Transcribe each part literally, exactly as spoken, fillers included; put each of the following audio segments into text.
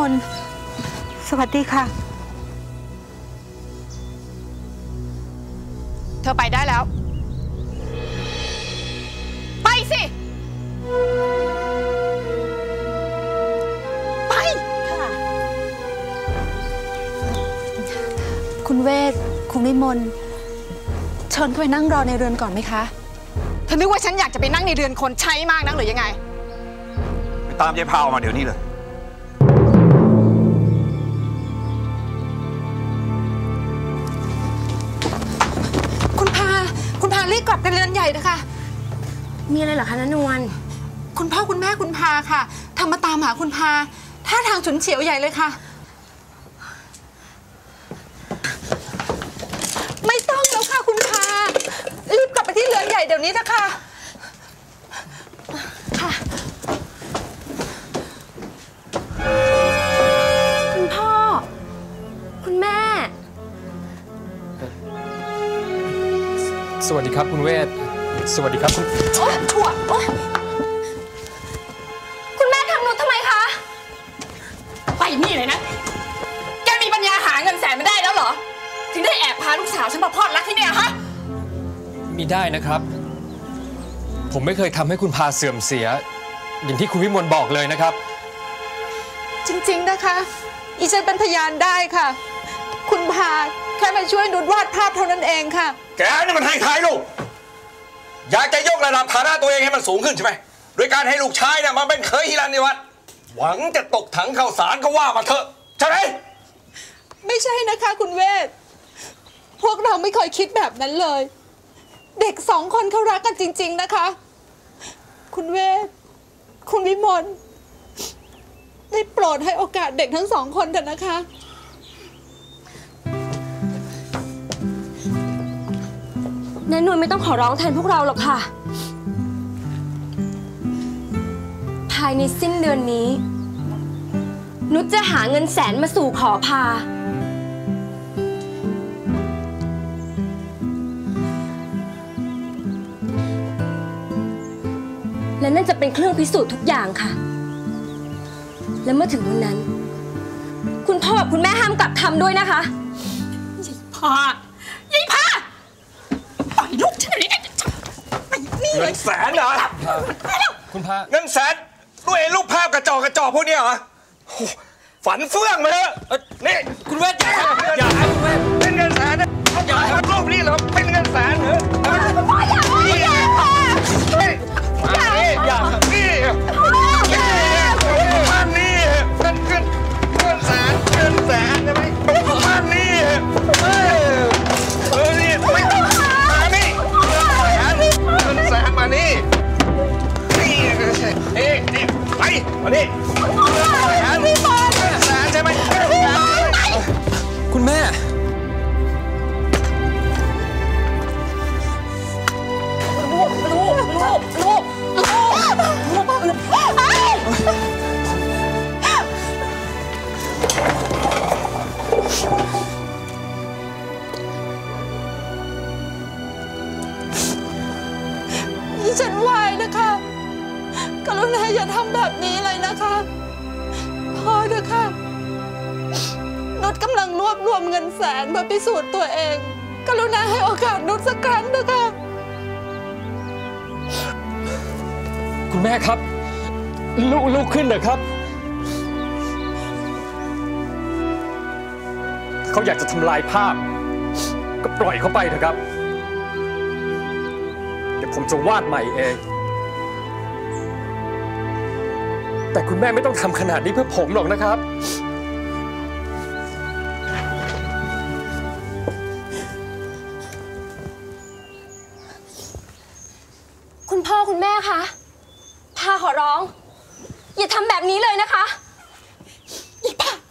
นสวัสดีค่ะเธอไปได้แล้วไปสิไปค่ะคุณเวทคุณวิมลเชิญเข้าไปนั่งรอในเรือนก่อนไหมคะเธอนึกว่าฉันอยากจะไปนั่งในเรือนคนใช้มากนักหรือยังไงไปตามยายพาออกมาเดี๋ยวนี้เลยคุณพาคุณพารีบกลับกันเรือนใหญ่นะคะมีอะไรเหรอคะณนวลคุณพ่อคุณแม่คุณพาค่ะทำมาตามหาคุณพาท่าทางฉุนเฉียวใหญ่เลยค่ะไม่ต้องแล้วค่ะคุณพารีบกลับไปที่เรือนใหญ่เดี๋ยวนี้นะคะค่ะคุณพ่อคุณแม่สวัสดีครับคุณเวทสวัสดีครับคุณโอ๊ยถั่วโอ๊ยคุณแม่ทำหนูทำไมคะไปนี่เลยนะแกมีปัญญาหาเงินแสนไม่ได้แล้วเหรอถึงได้แอบพาลูกสาวฉันมาพลอดรักที่เนี่ยฮะมีได้นะครับผมไม่เคยทำให้คุณพาเสื่อมเสียอย่างที่คุณวิมลบอกเลยนะครับจริงๆนะคะอีฉันเป็นพยานได้ค่ะคุณพาแค่มาช่วยนุชวาดภาพเท่านั้นเองค่ะแกนี่มันให้ท้ายลูกอยากจะยกระดับฐานะตัวเองให้มันสูงขึ้นใช่ไหมโดยการให้ลูกชายเนี่ยมาเป็นเคยฮิรัญยวัฒน์หวังจะตกถังข้าวสารก็ว่ามาเถอะใช่ไหมไม่ใช่นะคะคุณเวทพวกเราไม่เคยคิดแบบนั้นเลยเด็กสองคนเขารักกันจริงๆนะคะคุณเวทคุณวิมลได้โปรดให้โอกาสเด็กทั้งสองคนเถอะนะคะณนวลไม่ต้องขอร้องแทนพวกเราหรอกค่ะภายในสิ้นเดือนนี้นุชจะหาเงินแสนมาสู่ขอพาและนั่นจะเป็นเครื่องพิสูจน์ทุกอย่างค่ะและเมื่อถึงวันนั้นคุณพ่อกับคุณแม่ห้ามกลับคำด้วยนะคะยายพายายพาปล่อยลูกฉันเลยนี่เงินแสนเหรอคุณพาเงินแสนด้วยรูปภาพกระจอกกระจอกพวกนี้เหรอฝันเฟื่องมาเถอะนี่คุณเวทอย่าอย่าคุณเวทเป็นเงินแสนนะอย่าให้มันรูปนี้เหรอเป็นเงินแสนเหรอพ่ออย่าอย่ามานี่อย่านี่มานี่เงินเงินเงินแสนเงินแสนใช่ไหมมานี่เออเออนี่มานี่เงินแสนมานี่นี่นี่นี่ไปมานี่แสนแสนใช่ไหมคุณแม่ลูกลูกลูกลูกลูกลูกนี่ฉันไหวนะคะกรุณาอย่าทำแบบนี้เลยนะคะพอเถอะค่ะนุชกำลังรวบรวมเงินแสนเพื่อพิสูจน์ตัวเองกรุณาให้โอกาสนุชสักครั้งเถอะค่ะคุณแม่ครับลุกลุกขึ้นเถอะครับเขาอยากจะทำลายภาพก็ปล่อยเขาไปเถอะครับเดี๋ยวผมจะวาดใหม่เองแต่คุณแม่ไม่ต้องทำขนาดนี้เพื่อผมหรอกนะครับคุณพ่อคุณแม่คะพาขอร้องอย่าทำแบบนี้เลยนะคะอีป้า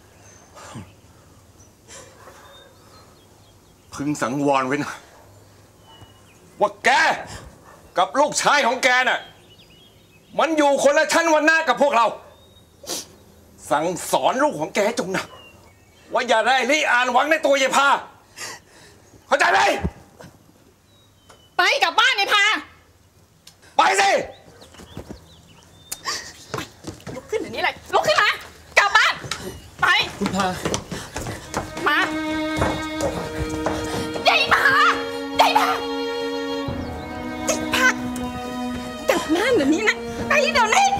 พึงสังวรไว้นะว่าแกกับลูกชายของแกน่ะมันอยู่คนละชั้นวรรณะกับพวกเราสั่งสอนลูกของแกจงนะว่าอย่าได้ริอ่านหวังในตัวยายพาเข้าใจไหมไปกลับบ้านยายพาไปสิลุกขึ้นเดี๋ยวนี้เลยลุกขึ้นมากลับบ้านคุณพามาใหญ่มาใหญ่มาใหญ่มากลับบ้านเดี๋ยวนี้นะไปเดี๋ยวนี้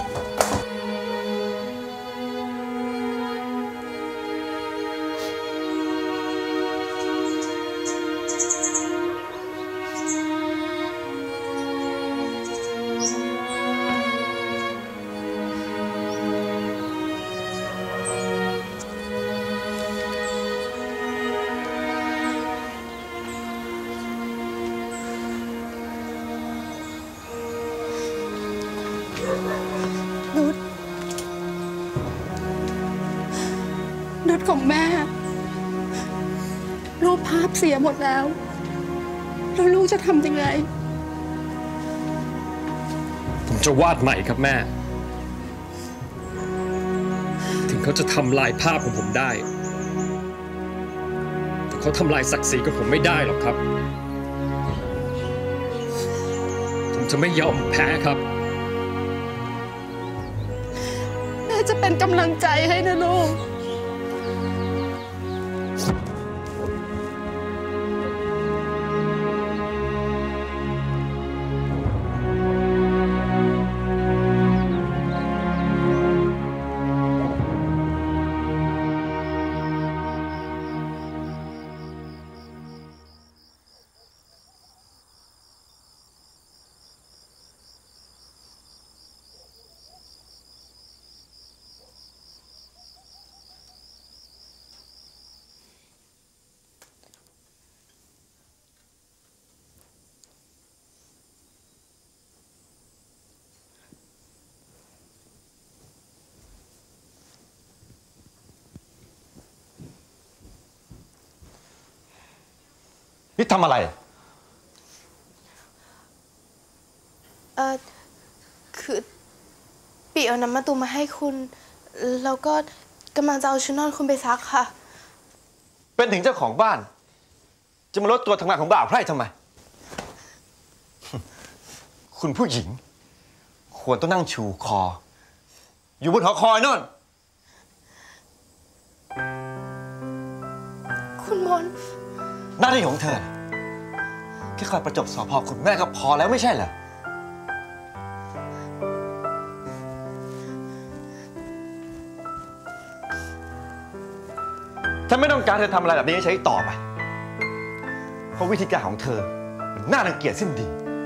นุชนุชของแม่รูปภาพเสียหมดแล้วแล้วลูกจะทำยังไงผมจะวาดใหม่ครับแม่ ถึงเขาจะทำลายภาพของผมได้แต่เขาทำลายศักดิ์ศรีกับผมไม่ได้หรอกครับ ผมจะไม่ยอมแพ้ครับแม่จะเป็นกำลังใจให้นะลูกนี่ทำอะไรเออคือปีเอาน้ำมะตูมมาให้คุณ แล้วก็กำลังจะเอาชุดนอนคุณไปซักค่ะเป็นถึงเจ้าของบ้าน จะมาลดตัวทำงานของบ่าวไพร่ทำไม คุณผู้หญิง ควรต้องนั่งชูคอ อยู่บนหอคอยนั่นคุณมนหน้าที่ของเธอแค่คอยประจบสอบพอคุณแม่ก็พอแล้วไม่ใช่เหรอฉันไม่ต้องการเธอทำอะไรแบบนี้ใช้ต่อไปเพราะวิธีการของเธอมันน่ารังเกียจสิ้นดี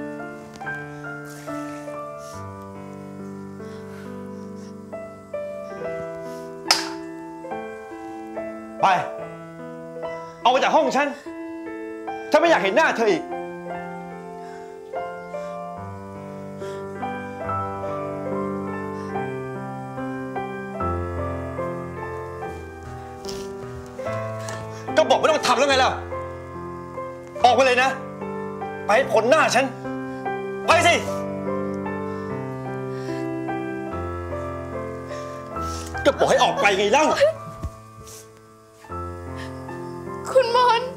ไปเอาไปจากห้องฉันฉันไม่อยากเห็นหน้าเธออีกก็บอกไม่ต้องทำแล้วไงล่ะออกไปเลยนะไปให้พ้นหน้าฉันไปสิก็บอกให้ออกไปไงเล่าคุณมน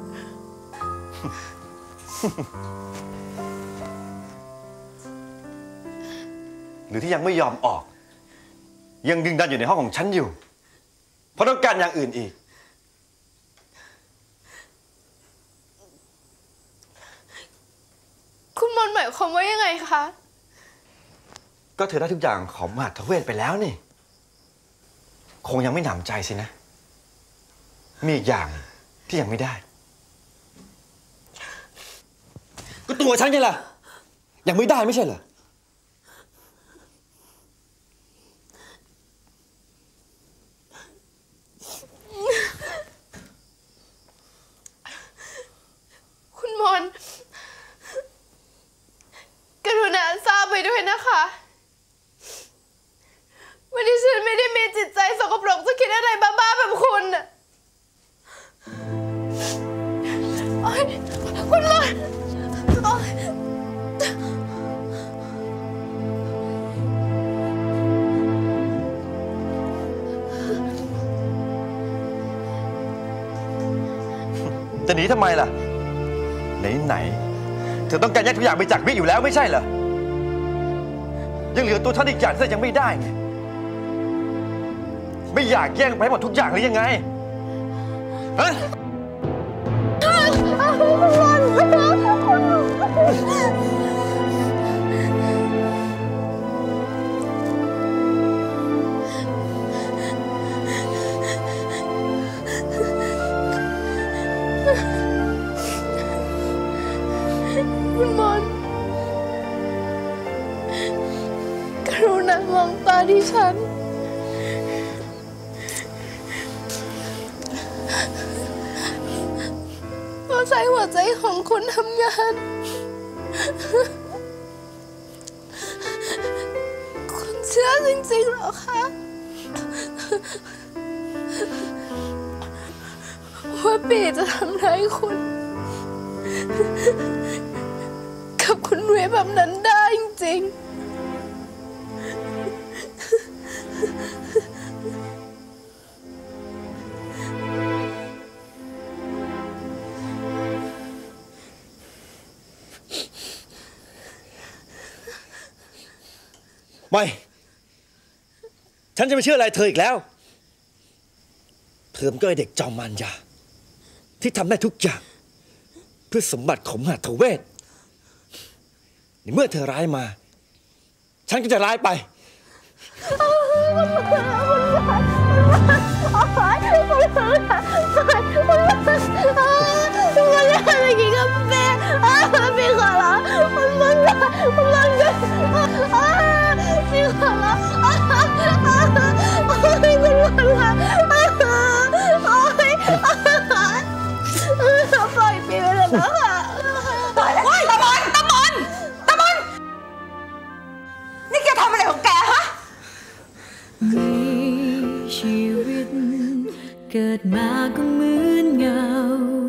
หรือที่ยังไม่ยอมออกยังดึงดันอยู่ในห้องของฉันอยู่เพราะต้องการอย่างอื่นอีกคุณมนหมายความว่ายังไงคะก็เธอได้ทุกอย่างของมหาทเวทไปแล้วนี่คงยังไม่หนำใจสินะมีอีกอย่างที่ยังไม่ได้ก็ตัวฉันไงล่ะยังไม่ได้ไม่ใช่เหรอคุณมนกรุณาทราบไปด้วยนะคะวันนี้ฉันไม่ได้มีจิตใจสกปรกจะคิดอะไรบ้าๆแบบคุณน่ะโอ๊ยคุณมนโอ๊ยจะหนีทำไมล่ะไหนๆเธอต้องการแยกทุกอย่างไปจากวิอยู่แล้วไม่ใช่เหรอยังเหลือตัวท่านอีกอย่างที่ยังไม่ได้ไงไม่อยากแย่งไปหมดทุกอย่างหรือยังไงฮะคุณมนกรุณามองตาที่ฉันเราใช้หัวใจของคุณทำงานคุณเชื่อจริงๆเหรอคะว่าปีจะทำร้ายคุณกับคุณเวแบบนั้นได้จริงๆไม่ ฉันจะไม่เชื่ออะไรเธออีกแล้ว เธอมันก็ไอเด็กจอมมารยาที่ทำได้ทุกอย่างเพื่อสมบัติของมหาทเวทในเมื่อเธอร้ายมา ฉันก็จะร้ายไปมันอะไรกินกับแม่พี่ขอร้องมันมันมันพี่ขอร้องโอ้ยคุณมันละโอ้ยปล่อยพี่ไปเลยนะคะปล่อยแล้วตะมนตะมนตะมนนี่แกทำอะไรของแกฮะชีวิตเกิดมาก็เหมือนเงา